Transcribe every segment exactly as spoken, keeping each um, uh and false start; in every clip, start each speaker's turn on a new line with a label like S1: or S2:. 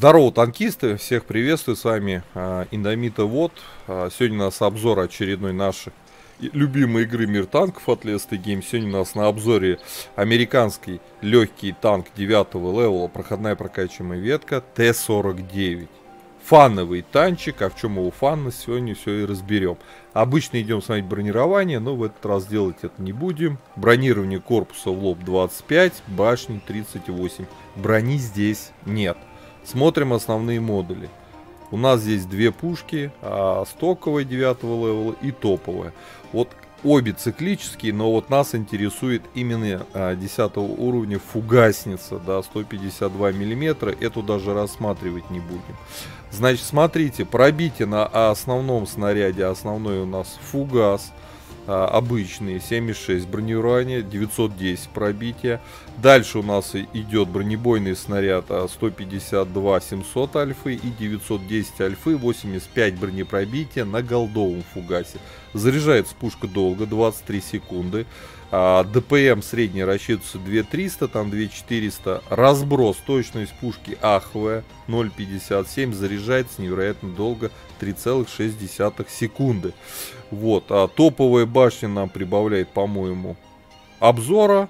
S1: Здорово, танкисты, всех приветствую, с вами э, Индомита Вот. Э, сегодня у нас обзор очередной нашей любимой игры Мир танков от Leste Games. Сегодня у нас на обзоре американский легкий танк девятого левела, проходная прокачиваемая ветка Т сорок девять. Фановый танчик, а в чем его фанность, сегодня все и разберем. Обычно идем смотреть бронирование, но в этот раз делать это не будем. Бронирование корпуса в лоб двадцать пять, башни тридцать восемь. Брони здесь нет. Смотрим основные модули. У нас здесь две пушки, а, стоковая девятого левела и топовая. Вот обе циклические, но вот нас интересует именно а, десятого уровня фугасница, да, сто пятьдесят два миллиметра. Эту даже рассматривать не будем. Значит, смотрите, пробитие на основном снаряде, основной у нас фугас. А, обычные семьдесят шесть бронирования, девятьсот десять пробития. Дальше у нас идет бронебойный снаряд а, сто пятьдесят два семьсот альфы и девятьсот десять альфы, восемьдесят пять бронепробития на голдовом фугасе. Заряжается пушка долго, двадцать три секунды. А, ДПМ средний рассчитывается две тысячи триста, там две тысячи четыреста. Разброс, точность пушки аховая, ноль целых пятьдесят семь. Заряжается невероятно долго, три целых шесть десятых секунды. Вот, а топовая башня нам прибавляет, по-моему, обзора.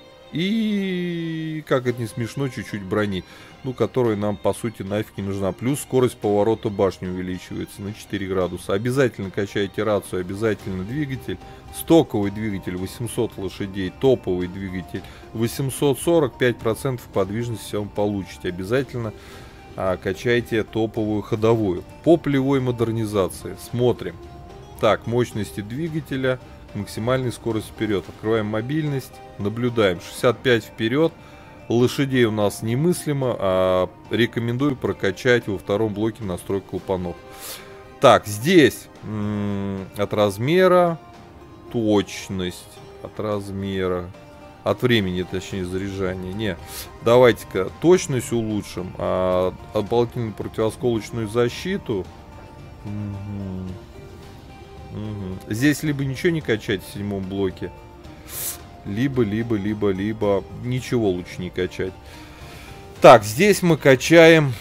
S1: И, как это не смешно, чуть-чуть брони. Ну, которая нам, по сути, нафиг не нужна. Плюс скорость поворота башни увеличивается на четыре градуса. Обязательно качайте рацию, обязательно двигатель. Стоковый двигатель восемьсот лошадей, топовый двигатель восемьсот сорок, пять процентов подвижности он получите. Обязательно а, качайте топовую ходовую. По полевой модернизации смотрим. Так, мощности двигателя, максимальная скорость вперед. Открываем мобильность, наблюдаем. шестьдесят пять вперед. Лошадей у нас немыслимо, а рекомендую прокачать во втором блоке настройка клапанов. Так, здесь м-м, от размера, точность, от размера, от времени, точнее, заряжания. Не, давайте-ка точность улучшим, а дополнительную противосколочную защиту. Угу. Угу. Здесь либо ничего не качать в седьмом блоке, либо, либо, либо, либо ничего лучше не качать. Так, здесь мы качаем.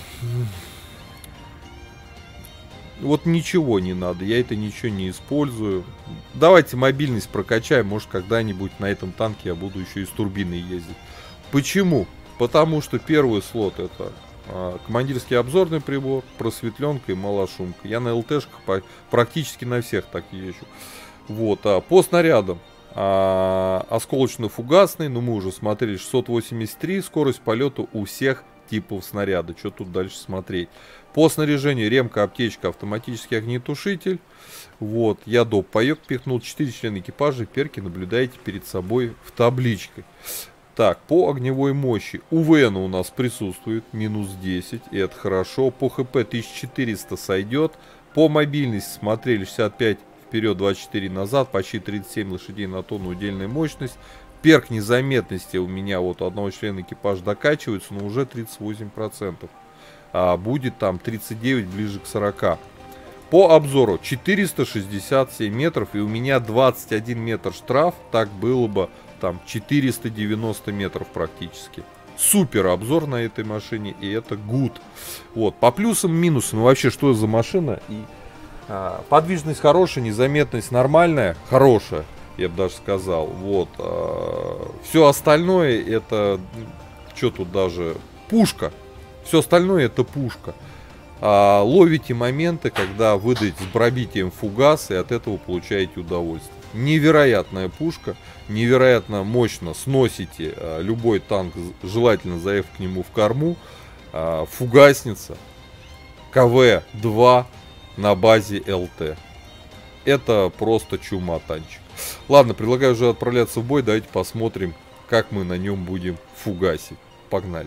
S1: Вот ничего не надо, я это ничего не использую. Давайте мобильность прокачаем, может когда-нибудь на этом танке я буду еще и с турбиной ездить. Почему? Потому что первый слот это а, командирский обзорный прибор, просветленка и малошумка. Я на ЛТшках по, практически на всех так езжу. Вот, а по снарядам а, осколочно-фугасный, ну мы уже смотрели, шестьсот восемьдесят три, скорость полета у всех типов снаряда. Что тут дальше смотреть? По снаряжению ремка, аптечка, автоматический огнетушитель. Вот, я доп. Паёк пихнул, четыре члена экипажа, перки наблюдаете перед собой в табличке. Так, по огневой мощи УВН у нас присутствует, минус десять, и это хорошо. По ХП тысяча четыреста сойдет. По мобильности смотрели шестьдесят пять вперед, двадцать четыре назад, почти тридцать семь лошадей на тонну удельная мощность. Перк незаметности у меня вот у одного члена экипажа докачивается, но уже тридцать восемь процентов. А будет там тридцать девять, ближе к сорока. По обзору четыреста шестьдесят семь метров, и у меня двадцать один метр штраф, так было бы там четыреста девяносто метров практически. Супер обзор на этой машине, и это good. Вот, по плюсам, минусам, ну вообще, что за машина? И а, подвижность хорошая, незаметность нормальная, хорошая, я бы даже сказал. Вот, а, все остальное это, что тут даже, пушка. Все остальное это пушка. А, ловите моменты, когда выдаете с пробитием фугас, и от этого получаете удовольствие. Невероятная пушка, невероятно мощно сносите а, любой танк, желательно заехав к нему в корму. А, фугасница КВ два на базе ЛТ. Это просто чума танчик. Ладно, предлагаю уже отправляться в бой. Давайте посмотрим, как мы на нем будем фугасить. Погнали.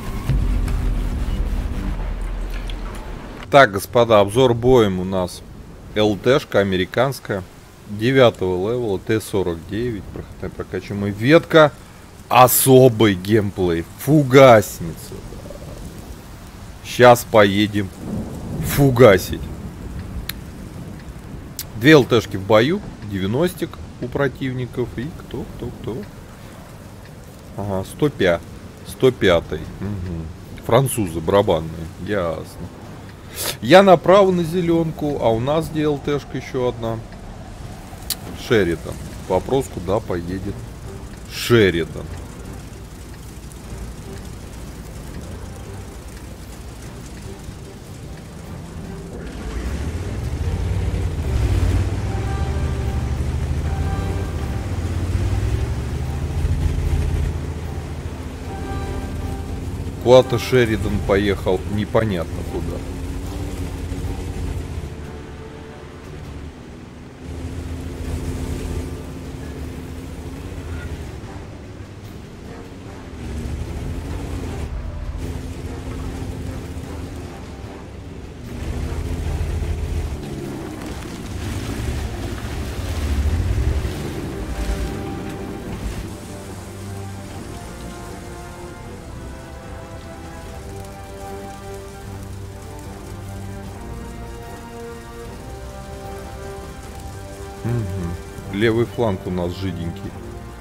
S1: Так, господа, обзор боем у нас ЛТшка американская, девятого левела, Т сорок девять, проходная прокачиваемая ветка, особый геймплей, фугасница. Сейчас поедем фугасить. Две ЛТшки в бою, девяностик у противников и кто, кто, кто. Ага, сто пять, сто пять. Угу. французы, барабанные. Ясно. Я направо на зеленку, а у нас ДЛТшка еще одна. Шеридан. Вопрос, куда поедет Шеридан. Куда-то Шеридан поехал непонятно куда. Угу. Левый фланг у нас жиденький.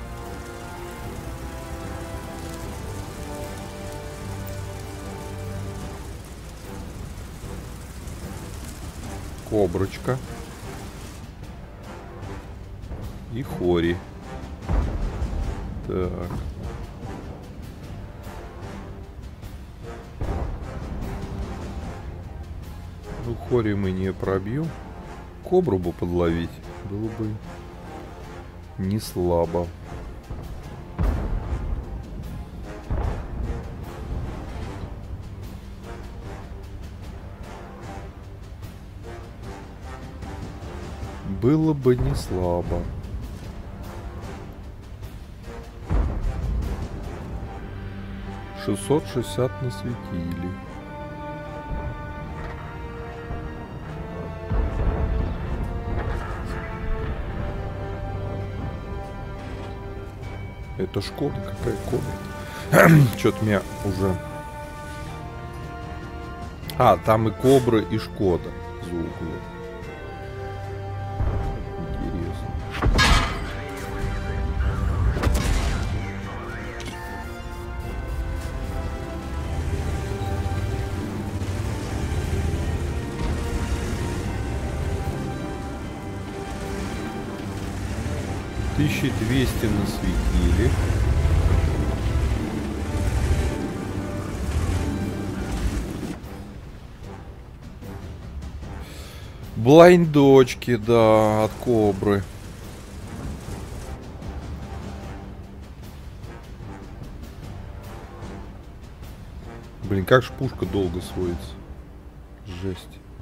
S1: Коброчка. И Хори. Так. Ну, Хори мы не пробьем. Кобру бы подловить было бы не слабо. Было бы не слабо. шестьсот шестьдесят насветили. Это Шкода? Какая Кода? Что-то меня уже... А, там и Кобра, и Шкода за углом. Интересно. тысяча двести насветили. Блайндочки, да, от Кобры. Блин, как же пушка долго сводится. Жесть.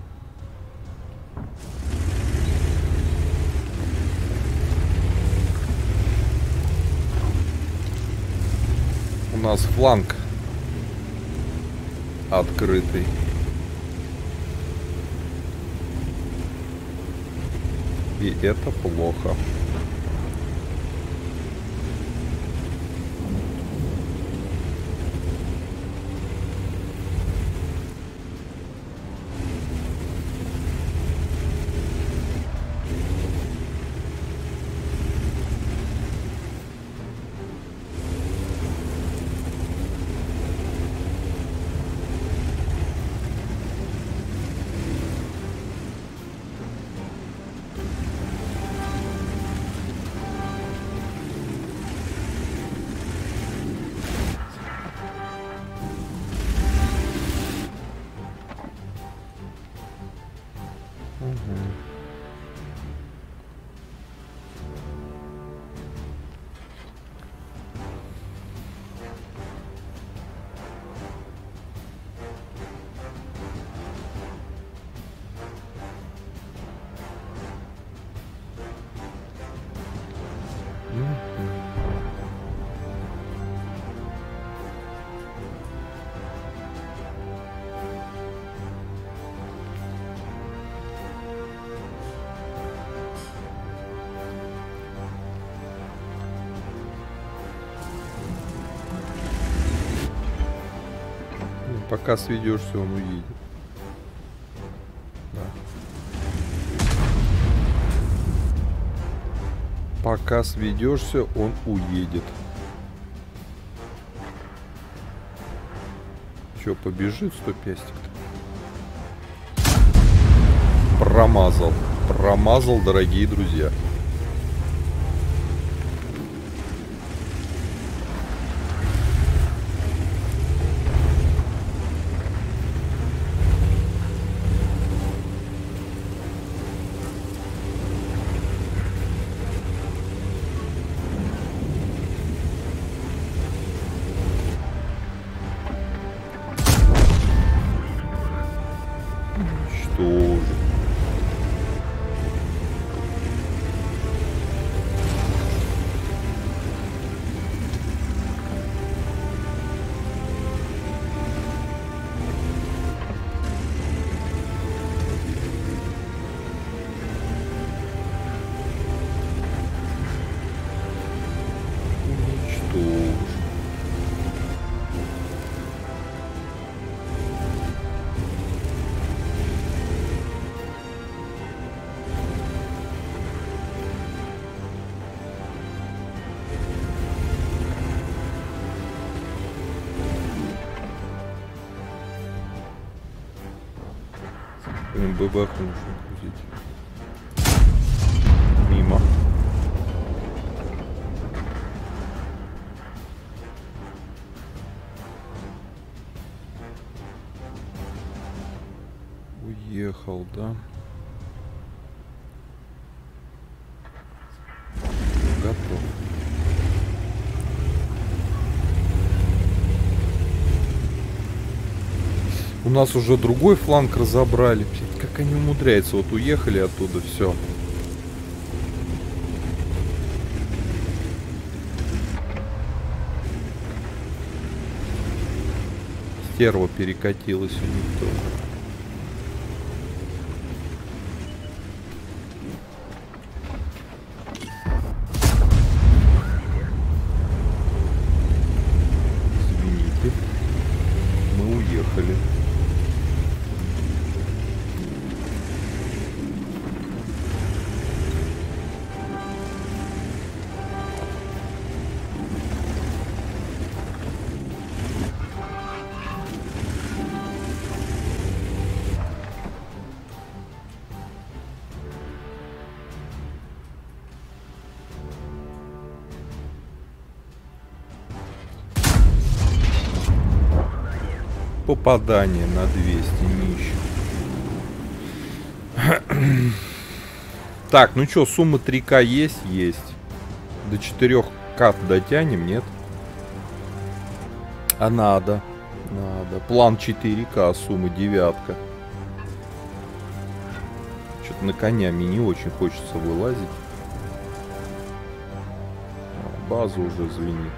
S1: У нас фланг открытый. И это плохо. Пока сведешься, он уедет. Да. Пока сведешься, он уедет. Че, побежит сто пестик? Промазал. Промазал, дорогие друзья. ББХ нужно грузить. Мимо. Уехал, да? Готов. У нас уже другой фланг разобрали. Как они умудряются? Вот уехали оттуда, все. Стерва перекатилась у них тоже. Извините. Мы уехали. Попадание на двести, нищий. Так, ну что, сумма три ка есть? Есть. До четырёх ка дотянем, нет? А надо. Надо. План четыре ка, сумма девятка. Что-то на конями не очень хочется вылазить. База уже звенит.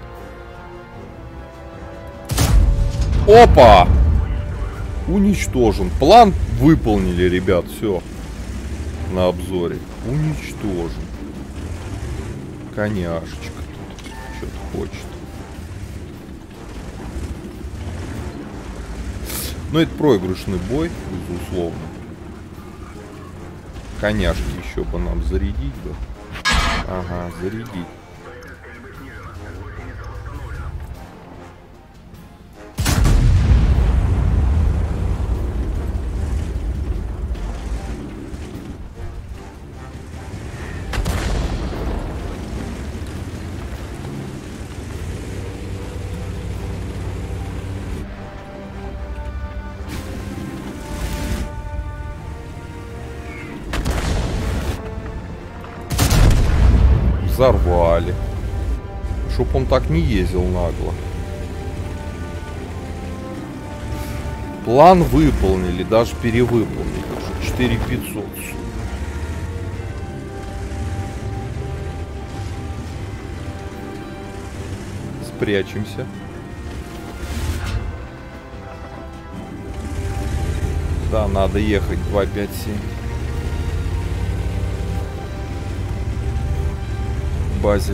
S1: Опа! Уничтожен. План выполнили, ребят. Все. На обзоре. Уничтожен. Коняшечка тут что-то хочет. Но это проигрышный бой, безусловно. Коняшки еще бы нам зарядить бы. Ага, зарядить. Взорвали. Чтоб он так не ездил нагло. План выполнили, даже перевыполнили. четыре тысячи пятьсот. Спрячемся. Да, надо ехать два пять семь. Базе.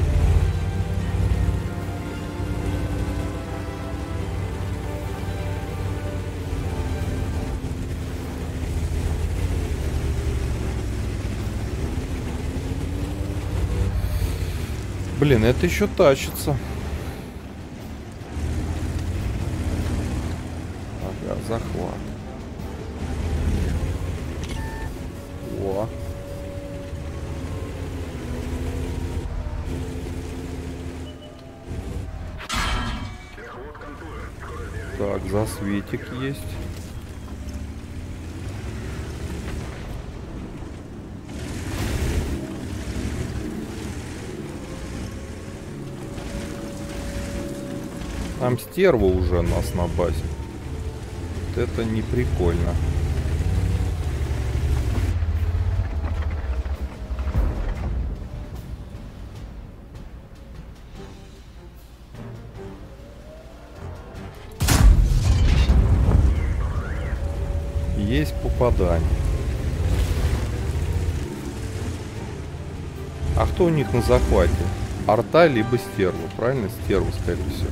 S1: Блин, это еще тащится. Засветик есть. Там стерва уже нас на базе. Вот это не прикольно. Есть попадание. А кто у них на захвате? Арта либо стерва, правильно? Стерва, скорее всего.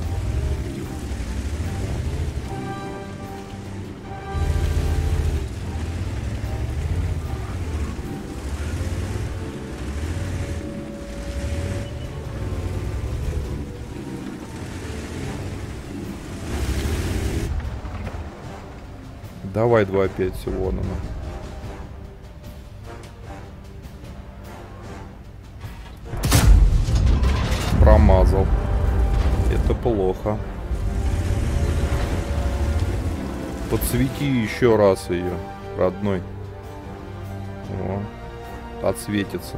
S1: Давай два пять всего, ну. Промазал. Это плохо. Подсвети еще раз ее, родной. О, отсветится.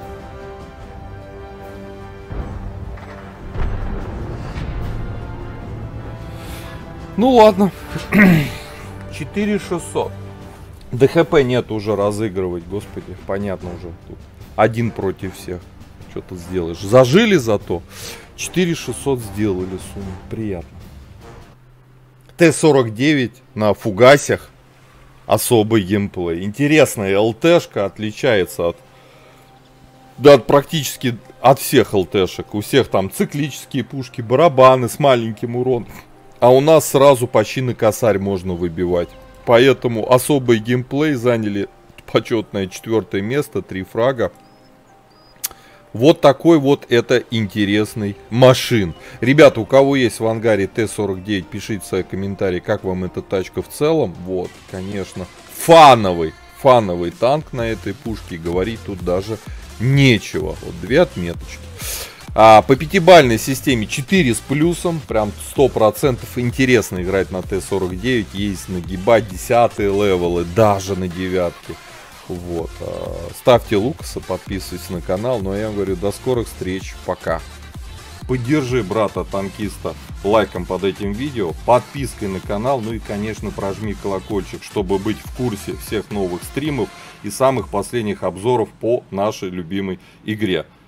S1: Ну ладно. четыре шестьсот. ДХП нет уже разыгрывать, господи, понятно уже. Тут один против всех. Что ты сделаешь? Зажили зато. четыре шестьсот сделали сумму. Приятно. Т сорок девять на фугасях. Особый геймплей. Интересная ЛТшка, отличается от, да, от практически от всех ЛТшек. У всех там циклические пушки, барабаны с маленьким уроном. А у нас сразу почти на косарь можно выбивать. Поэтому особый геймплей, заняли почетное четвертое место, три фрага. Вот такой вот это интересный машин. Ребята, у кого есть в ангаре Т сорок девять, пишите свои комментарии, как вам эта тачка в целом. Вот, конечно, фановый, фановый танк на этой пушке. Говорить тут даже нечего. Вот две отметочки. А по пятибалльной системе четыре с плюсом, прям сто процентов интересно играть на Т сорок девять, есть нагибать десятые левелы, даже на девятке. Вот. Ставьте лукасы, подписывайтесь на канал, ну а я вам говорю, до скорых встреч, пока. Поддержи брата-танкиста лайком под этим видео, подпиской на канал, ну и конечно прожми колокольчик, чтобы быть в курсе всех новых стримов и самых последних обзоров по нашей любимой игре.